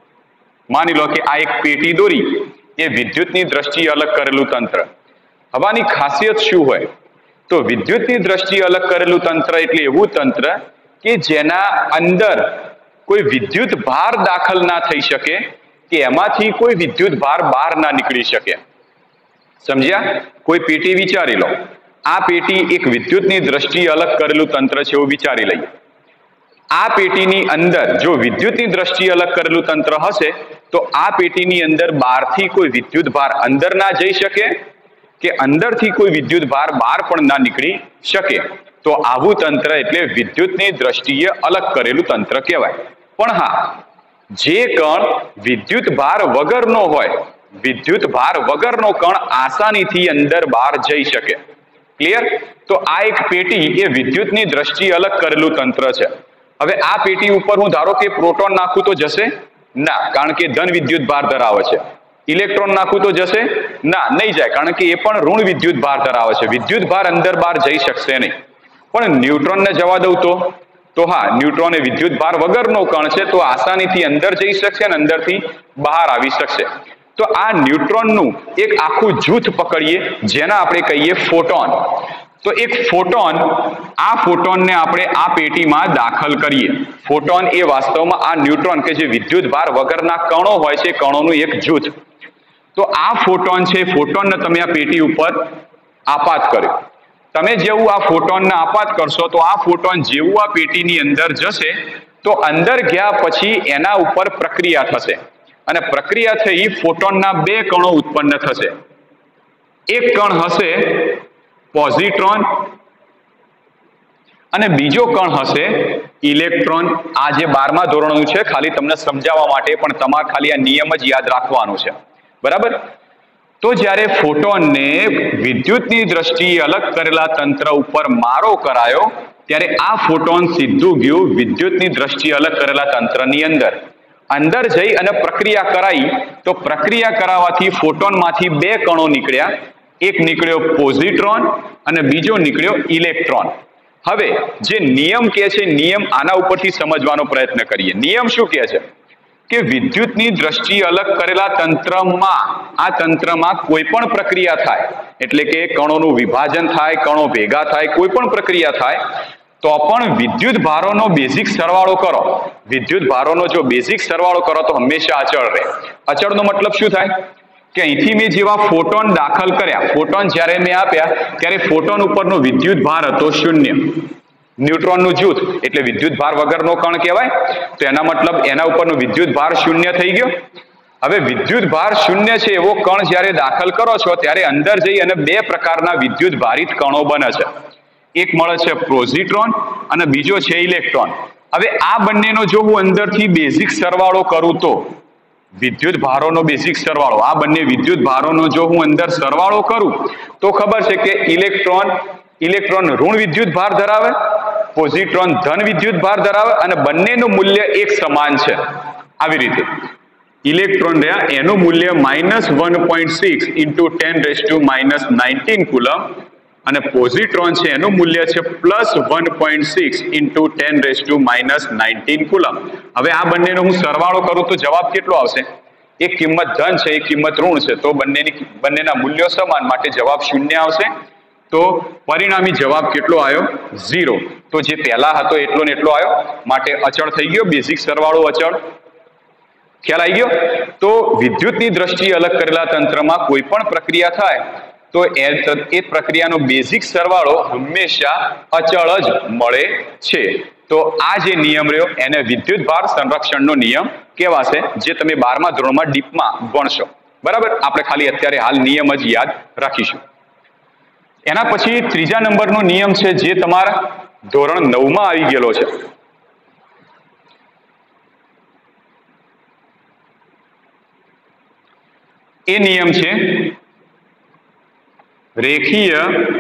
માની લો કે આ એક પેટી દોરી, એ વિદ્યુતની દ્રષ્ટિએ અલગ કરેલું તંત્ર। હવાની ખાસિયત શું હોય? તો વિદ્યુતની દ્રષ્ટિએ અલગ કરેલું તંત્ર એટલે એવું તંત્ર કે જેના અંદર કોઈ વિદ્યુત ભાર દાખલ ના થઈ શકે, કે એમાંથી કોઈ વિદ્યુત ભાર બહાર ના નીકળી શકે। સમજ્યા? કોઈ પેટી વિચારી લો, આ પેટી એક વિદ્યુતની દ્રષ્ટિએ અલગ કરેલું તંત્ર છે એવું વિચારી લઈએ। આ પેટીની અંદર જો વિદ્યુતની દ્રષ્ટિએ અલગ કરેલું તંત્ર હશે તો આ પેટીની અંદર બહારથી કોઈ વિદ્યુત ભાર અંદર ના જઈ શકે, કે અંદરથી કોઈ વિદ્યુત ભાર બહાર પણ ના નીકળી શકે। તો આવું તંત્ર એટલે વિદ્યુતની દ્રષ્ટિએ અલગ કરેલું તંત્ર કહેવાય। પણ હા, જે કણ વિદ્યુત ભાર વગરનો હોય, વિદ્યુત ભાર વગરનો કણ આસાનીથી અંદર બહાર જઈ શકે। ક્લિયર? તો આ એક પેટી એ વિદ્યુતની દ્રષ્ટિએ અલગ કરેલું તંત્ર છે। હવે આ પેટી ઉપર હું ધારો કે પ્રોટોન નાખું તો જશે ના, કારણ કે ધન વિદ્યુત ભાર ધરાવે છે। ઇલેક્ટ્રોન નાખું તો જશે ના, નહીં જાય, કારણ કે એ પણ ઋણ વિદ્યુત ભાર ધરાવે છે, વિદ્યુત ભાર અંદર બહાર જઈ શકશે નહીં। પણ ન્યુટ્રોનને જવા દઉં તો તો હા, ન્યુટ્રોન એ વિદ્યુત ભાર વગરનો કણ છે, તો આસાનીથી અંદર જઈ શકશે અને અંદરથી બહાર આવી શકશે। તો આ ન્યુટ્રોનનું એક આખું જૂથ પકડીએ જેના આપણે કહીએ ફોટોન। તો એક ફોટોન, આ ફોટોનને આપણે આ પેટીમાં દાખલ કરીએ। ફોટોન એ વાસ્તવમાં આ ન્યુટ્રોન કે જે વિદ્યુત ભાર વગરના કણો હોય છે, કણોનું એક જૂથ। તો આ ફોટોન છે, ફોટોનને તમે આ પેટી ઉપર આપાત કર્યો। તમે જેવું આ ફોટોનને આપાત કરશો તો આ ફોટોન જેવું આ પેટીની અંદર જશે તો અંદર ગયા પછી એના ઉપર પ્રક્રિયા થશે, અને પ્રક્રિયા થઈ ફોટોનના બે કણો ઉત્પન્ન થશે। એક કણ હશે પોઝિટ્રોન અને બીજો કણ હશે ઇલેક્ટ્રોન। આ જે બારમા ધોરણનું છે, ખાલી તમને સમજાવવા માટે, પણ તમારે ખાલી આ નિયમ જ યાદ રાખવાનું છે, બરાબર? તો જ્યારે ફોટોનને વિદ્યુતની દ્રષ્ટિએ અલગ કરેલા તંત્ર ઉપર મારો કરાયો ત્યારે આ ફોટોન સીધું ગયું વિદ્યુતની દ્રષ્ટિએ અલગ કરેલા તંત્રની અંદર। અંદર જઈ અને પ્રક્રિયા કરાઈ તો પ્રક્રિયા કરાવવાથી ફોટોનમાંથી બે કણો નીકળ્યા, એક નીકળ્યો પોઝિટ્રોન અને બીજો નીકળ્યો ઇલેક્ટ્રોન। હવે જે નિયમ કહે છે, નિયમ આના ઉપરથી સમજવાનો પ્રયત્ન કરીએ। નિયમ શું કહે છે કે વિદ્યુતની દ્રષ્ટિએ અલગ કરેલા તંત્રમાં, આ તંત્રમાં કોઈ પણ પ્રક્રિયા થાય, એટલે કે કણોનું વિભાજન થાય, કણો ભેગા થાય, કોઈ પણ પ્રક્રિયા થાય તો પણ વિદ્યુત ભારોનો બેઝિક સરવાળો કરો। વિદ્યુત ભારોનો જો બેઝિક સરવાળો કરો તો હંમેશા અચળ રહે। અચળનો મતલબ શું થાય કે અહીંથી મેં જેવા ફોટોન દાખલ કર્યા, ફોટોન જ્યારે મેં આપ્યા ત્યારે ફોટોન ઉપરનો વિદ્યુત ભાર હતો શૂન્ય। ન્યુટ્રોનનું જૂથ એટલે વિદ્યુત ભાર વગરનો કણ કહેવાય, તો એના મતલબ એના ઉપરનો વિદ્યુત ભાર શૂન્ય થઈ ગયો। હવે વિદ્યુત ભાર શૂન્ય છે એવો કણ જ્યારે દાખલ કરો છો ત્યારે અંદર જઈ અને બે પ્રકારના વિદ્યુત ભારિત કણો બને છે. એક મળે છે પોઝિટ્રોન અને બીજો છે ઇલેક્ટ્રોન. હવે આ બંનેનો જો હું અંદરથી બેઝિક સરવાળો કરું તો વિદ્યુત ભારોનો બેઝિક સરવાળો, આ બંને વિદ્યુત ભારોનો જો હું અંદર સરવાળો કરું તો ખબર છે કે ઇલેક્ટ્રોન ઇલેક્ટ્રોન ઋણ વિદ્યુત ભાર ધરાવે, પોઝિટ્રોન ધન વિદ્યુત ભાર ધરાવે અને બંનેનું મૂલ્ય એક સમાન છે. આવી રીતે ઇલેક્ટ્રોન રહ્યા એનું મૂલ્ય minus one point six into ten raise to minus nineteen coulomb અને પોઝિટ્રોન છે એનું મૂલ્ય છે plus one point six into ten raise to minus nineteen coulomb. હવે આ બંનેનો હું સરવાળો કરું તો જવાબ કેટલો આવશે? એક કિંમત ધન છે, એક કિંમત ઋણ છે, તો બંનેની બંનેના મૂલ્યો સમાન, માટે જવાબ શૂન્ય આવશે. તો પરિણામી જવાબ કેટલો આવ્યો? ઝીરો. તો જે પહેલા હતો એટલો ને એટલો આવ્યો, માટે અચળ થઈ ગયો, બેઝિક સરવાળો અચળ. ખ્યાલ આવી ગયો? તો વિદ્યુતની દ્રષ્ટિએ અલગ કરેલા તંત્રમાં કોઈ પણ પ્રક્રિયા થાય તો એ પ્રક્રિયાનો બેઝિક સરવાળો હંમેશા અચળ જ મળે છે. તો આ જે નિયમ રહ્યો એને વિદ્યુત ભાર સંરક્ષણનો નિયમ કહેવાશે, જે તમે બારમા ધોરણમાં ડીપમાં ભણશો. બરાબર, આપણે ખાલી અત્યારે હાલ નિયમ જ યાદ રાખીશું. એના પછી ત્રીજા નંબરનો નિયમ છે જે તમારા ધોરણ નવમાં આવી ગયેલો છે. એ નિયમ છે રેખીય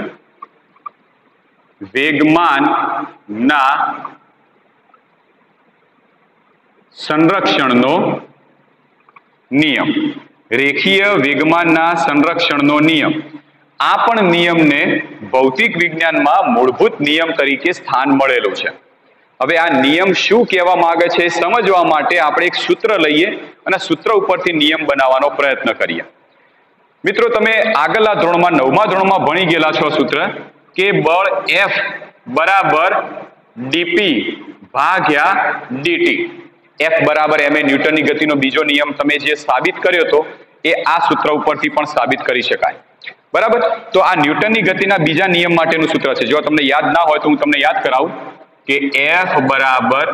વેગમાનના સંરક્ષણનો નિયમ. રેખીય વેગમાનના સંરક્ષણનો નિયમ. આ પણ નિયમને ભૌતિક વિજ્ઞાનમાં મૂળભૂત નિયમ તરીકે સ્થાન મળેલું છે. હવે આ નિયમ શું કહેવા માંગે છે સમજવા માટે આપણે એક સૂત્ર લઈએ અને સૂત્ર ઉપરથી નિયમ બનાવવાનો પ્રયત્ન કરીએ. મિત્રો, તમે આગળના ધોરણમાં નવમા ધોરણમાં ભણી ગયેલા છો સૂત્ર કે બળ એફ બરાબર ડીપી ભાગ્યા ડીટી. એફ બરાબર એમ એ ન્યૂટનની ગતિનો બીજો નિયમ તમે જે સાબિત કર્યો હતો એ આ સૂત્ર ઉપરથી પણ સાબિત કરી શકાય. બરાબર, તો આ ન્યૂટનની ગતિના બીજા નિયમ માટેનું સૂત્ર છે. જો તમને યાદ ના હોય તો હું તમને યાદ કરાવું કે એફ બરાબર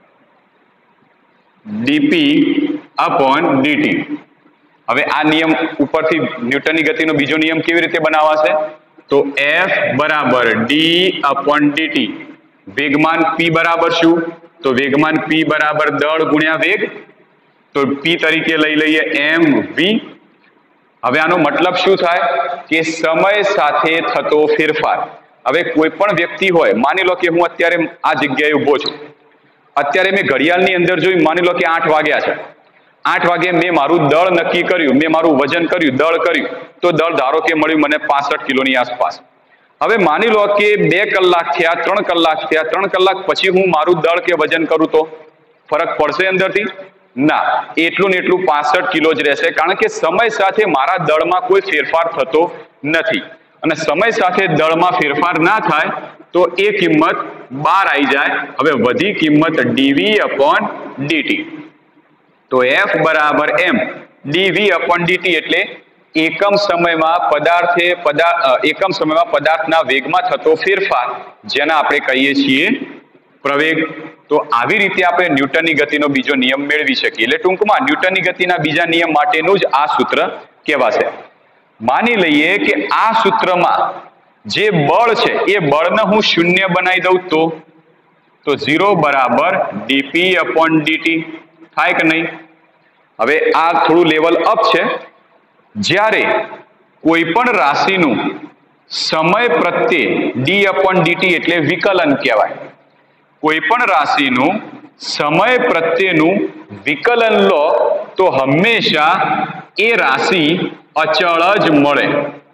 ડીપી અપોન ડીટી. હવે આ નિયમ ઉપરથી ન્યૂટનની ગતિનો બીજો નિયમ કેવી રીતે બનાવાશે? તો એફ બરાબર ડી અપોન ડીટી. વેગમાન પી બરાબર શું? તો વેગમાન પી બરાબર દળ ગુણ્યા વેગ. તો પી તરીકે લઈ લઈએ એમ વી. હવે આનો મતલબ શું થાય કે સમય સાથે થતો ફેરફાર. હવે કોઈ પણ વ્યક્તિ હોય, માની લો કે હું અત્યારે આ જગ્યાએ ઊભો છું, અત્યારે મેં ઘડિયાળની અંદર જોઈ, માની લો કે આઠ વાગ્યા છે. આઠ વાગે મેં મારું દળ નક્કી કર્યું, મેં મારું વજન કર્યું, દળ કર્યું, તો દળ ધારો કે મળ્યું મને પાસઠ કિલોની આસપાસ. હવે માની લો કે બે કલાક થયા, ત્રણ કલાક થયા, ત્રણ કલાક પછી હું મારું દળ કે વજન કરું તો ફરક પડશે અંદરથી? ના, એટલું ને એટલું પાસઠ કિલો જ રહેશે, કારણ કે સમય સાથે મારા દળમાં કોઈ ફેરફાર થતો નથી. અને સમય સાથે દળમાં ફેરફાર ના થાય તો એ કિંમત બાર આવી જાય. હવે વધી કિંમત ડીવી અપોન ડીટી. તો એફ બરાબર એમ ડીવી અપોન ડીટી એટલે એકમ સમયમાં પદાર્થે પદાર્થ એકમ સમયમાં પદાર્થના વેગમાં થતો ફેરફાર, જેને આપણે કહીએ છીએ પ્રવેગ. તો આવી રીતે આપણે ન્યૂટનની ગતિનો બીજો નિયમ મેળવી શકીએ. એટલે ટૂંકમાં ન્યૂટનની ગતિના બીજા નિયમ માટેનું જ આ સૂત્ર કહેવાશે. માની લઈએ કે આ સૂત્રમાં જે બળ છે એ બળને હું શૂન્ય બનાવી દઉં તો તો ઝીરો બરાબર ડીપી અપોન ડીટી થાય કે નહીં? હવે આ થોડું લેવલ અપ છે. જ્યારે કોઈ પણ રાશિનું સમય પ્રત્યે ડી અપોન ડીટી એટલે વિકલન કહેવાય. કોઈ પણ રાશિનું સમય પ્રત્યેનું વિકલન લો તો હંમેશા એ રાશિ અચળ જ મળે.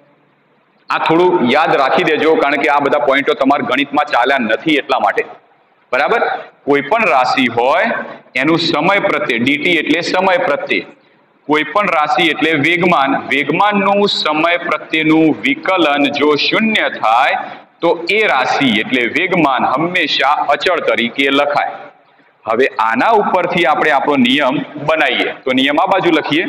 આ થોડું યાદ રાખી દેજો, કારણ કે આ બધા પોઈન્ટો તમારા ગણિતમાં ચાલ્યા નથી એટલા માટે. બરાબર, કોઈ પણ રાશિ હોય એનું સમય પ્રત્યે, ડીટી એટલે સમય પ્રત્યે, કોઈ પણ રાશિ એટલે વેગમાન, વેગમાનનું સમય પ્રત્યેનું વિકલન જો શૂન્ય થાય તો એ રાશિ એટલે વેગમાન હંમેશા અચળ તરીકે લખાય. હવે આના ઉપરથી આપણે આપણો નિયમ બનાવીએ. તો નિયમ આ બાજુ લખીએ.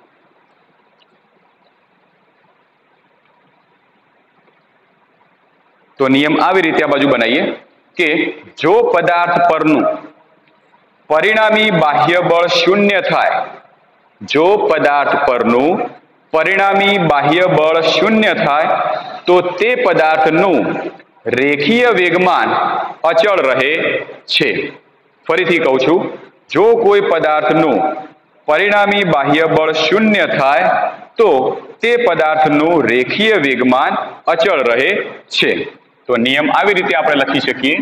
તો નિયમ આવી રીતે આ બાજુ બનાવીએ કે જો પદાર્થ પરનું પરિણામી બાહ્ય બળ શૂન્ય થાય જો પદાર્થ પરનું પરિણામી બાહ્ય બળ શૂન્ય થાય તો તે પદાર્થનું રેખીય વેગમાન અચળ રહે છે. ફરીથી કહું છું, જો કોઈ પદાર્થનું પરિણામી બાહ્ય બળ શૂન્ય થાય તો તે પદાર્થનું રેખીય વેગમાન અચળ રહે છે. તો નિયમ આવી રીતે આપણે લખી શકીએ,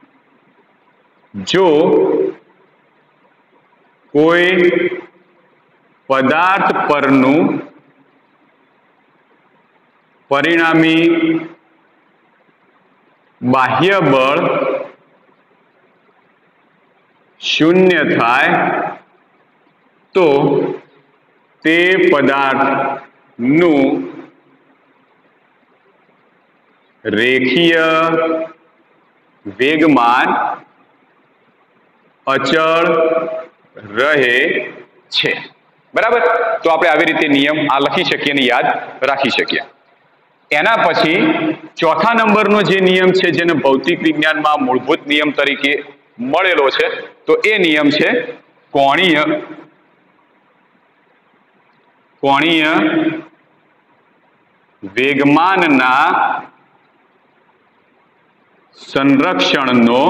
જો કોઈ પદાર્થ પરનું પરિણામી બાહ્ય બળ શૂન્ય થાય તો તે પદાર્થનું રેખીય વેગમાન અચળ રહે છે. બરાબર. તો આપણે આવી રીતે નિયમ આ લખી શકીએ અને યાદ રાખી શકીએ. એના પછી ચોથા નંબરનો જે નિયમ છે, જેને ભૌતિક વિજ્ઞાનમાં મૂળભૂત નિયમ તરીકે મળેલો છે, તો એ નિયમ છે કોણીય કોણીય વેગમાનના સંરક્ષણનો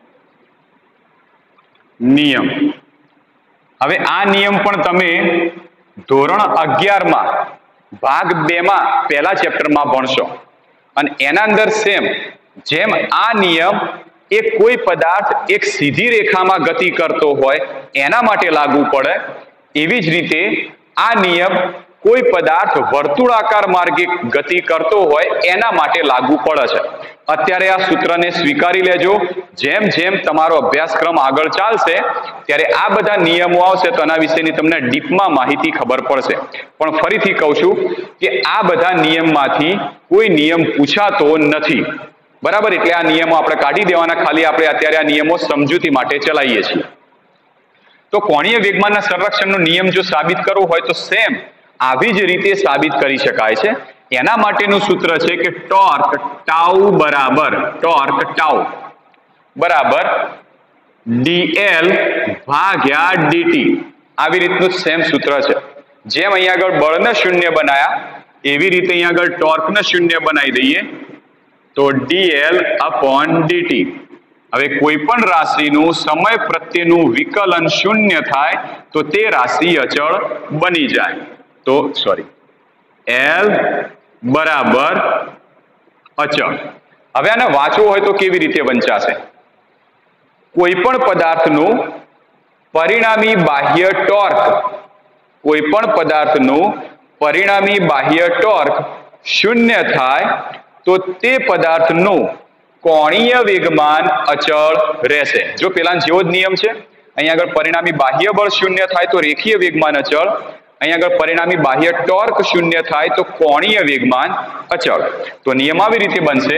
નિયમ. હવે આ નિયમ પણ તમે ધોરણ અગિયાર માં ભાગ બે માં પહેલા ચેપ્ટરમાં ભણશો અને એના અંદર સેમ જેમ આ નિયમ એ કોઈ પદાર્થ એક સીધી રેખામાં ગતિ કરતો હોય એના માટે લાગુ પડે, એવી જ રીતે આ નિયમ કોઈ પદાર્થ વર્તુળાકાર માર્ગે ગતિ કરતો હોય એના માટે લાગુ પડે છે. અત્યારે આ સૂત્રને સ્વીકારી લેજો. જેમ જેમ તમારો અભ્યાસક્રમ આગળ ચાલશે ત્યારે આ બધા નિયમો આવશે તો એના વિશેની તમને ડીપમાં માહિતી ખબર પડશે. પણ ફરીથી કહું છું કે આ બધા નિયમમાંથી કોઈ નિયમ પૂછાતો નથી. બરાબર. એટલે આ નિયમો આપણે કાઢી દેવાના, ખાલી આપણે અત્યારે આ નિયમો સમજૂતી માટે ચલાવીએ છીએ. તો કોણીય વેગમાનના સંરક્ષણનો નિયમ જો સાબિત કરવો હોય તો સેમ આવી જ રીતે સાબિત કરી શકાય છે. એના માટેનું સૂત્ર છે કે ટોર્ક ટાઉ બરાબર ટોર્ક ટાઉ બરાબર ડીએલ ભાગ્યા ડીટી. આવી રીતનું સેમ સૂત્ર છે. જેમ અહીંયા આગળ બળને શૂન્ય બનાયા એવી રીતે અહીંયા આગળ ટોર્કને શૂન્ય બનાવી દઈએ તો ડીએલ અપોન ડીટી. હવે કોઈ પણ રાશિનું સમય પ્રત્યેનું વિકલન શૂન્ય થાય તો તે રાશિ અચળ બની જાય. તો સોરી એલ બરાબર અચળ. હવે આને વાંચવું હોય તો કેવી રીતે વંચાશે? કોઈ પણ પદાર્થનું પરિણામી બાહ્ય ટોર્ક કોઈ પણ પદાર્થનું પરિણામી બાહ્ય ટોર્ક શૂન્ય થાય તો તે પદાર્થનું કોણીય વેગમાન અચળ રહેશે. જો પેલા જેવો જ નિયમ છે, અહીંયા આગળ પરિણામી બાહ્ય બળ શૂન્ય થાય તો રેખીય વેગમાન અચળ, અહીંયા આગળ પરિણામી બાહ્ય ટોર્ક શૂન્ય થાય તો કોણીય વેગમાન અચળ. તો નિયમ આવી રીતે બનશે,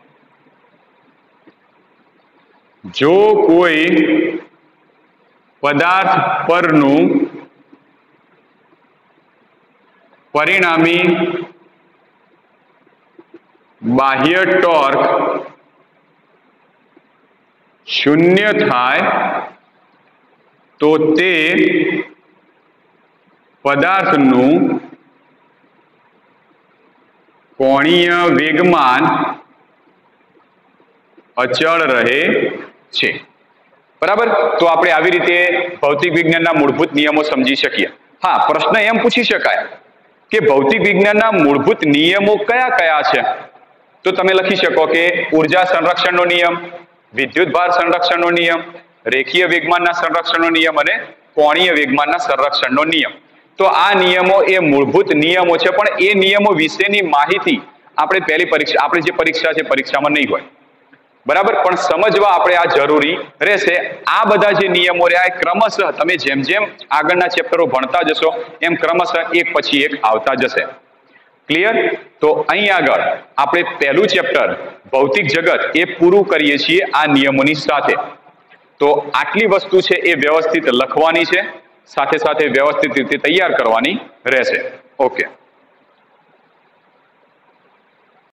જો કોઈ પદાર્થ પરનું પરિણામી બાહ્ય ટોર્ક શૂન્ય થાય તો તે પદાર્થનું કોણીય વેગમાન અચળ રહે છે. બરાબર. તો આપણે આવી રીતે ભૌતિક વિજ્ઞાનના મૂળભૂત નિયમો સમજી શકીએ. હા, પ્રશ્ન એમ પૂછી શકાય કે ભૌતિક વિજ્ઞાનના મૂળભૂત નિયમો કયા કયા છે? તો તમે લખી શકો કે ઉર્જા સંરક્ષણનો નિયમ, વિદ્યુત ભાર સંરક્ષણનો નિયમ, રેખીય વેગમાનના સંરક્ષણનો નિયમ અને કોણીય વેગમાનના સંરક્ષણનો નિયમ. તો આ નિયમો એ મૂળભૂત નિયમો છે, પણ એ નિયમો વિશેની માહિતી આપણે પહેલી પરીક્ષા આપણી જે પરીક્ષા છે પરીક્ષામાં નહીં હોય. બરાબર. પણ સમજવા આપણે આ જરૂરી રહેશે. આ બધા જે નિયમો રહ્યા એ ક્રમશઃ તમે જેમ જેમ આગળના ચેપ્ટરો ભણતા જશો એમ ક્રમશઃ એક પછી એક આવતા જશે. ક્લિયર? તો અહીં આગળ આપણે પહેલું ચેપ્ટર ભૌતિક જગત એ પૂરું કરીએ છીએ આ નિયમોની સાથે. તો આટલી વસ્તુ છે એ વ્યવસ્થિત લખવાની છે, સાથે સાથે વ્યવસ્થિત રીતે તૈયાર કરવાની રહેશે. ઓકે.